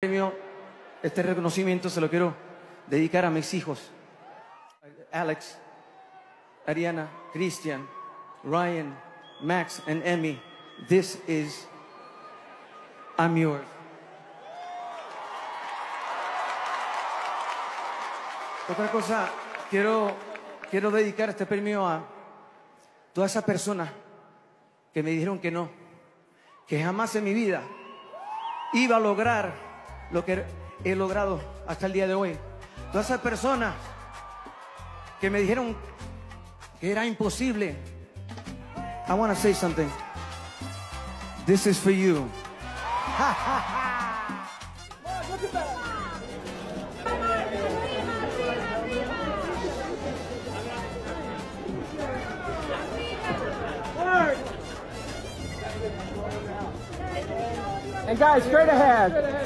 Este reconocimiento se lo quiero dedicar a mis hijos, Alex, Ariana, Christian, Ryan, Max, and Emmy. This is I'm yours. Otra cosa, quiero dedicar este premio a todas esas personas que me dijeron que no, que jamás en mi vida iba a lograr lo que he logrado hasta el día de hoy. Todas esas personas que me dijeron que era imposible. I want to say something. This is for you. And guys, straight ahead.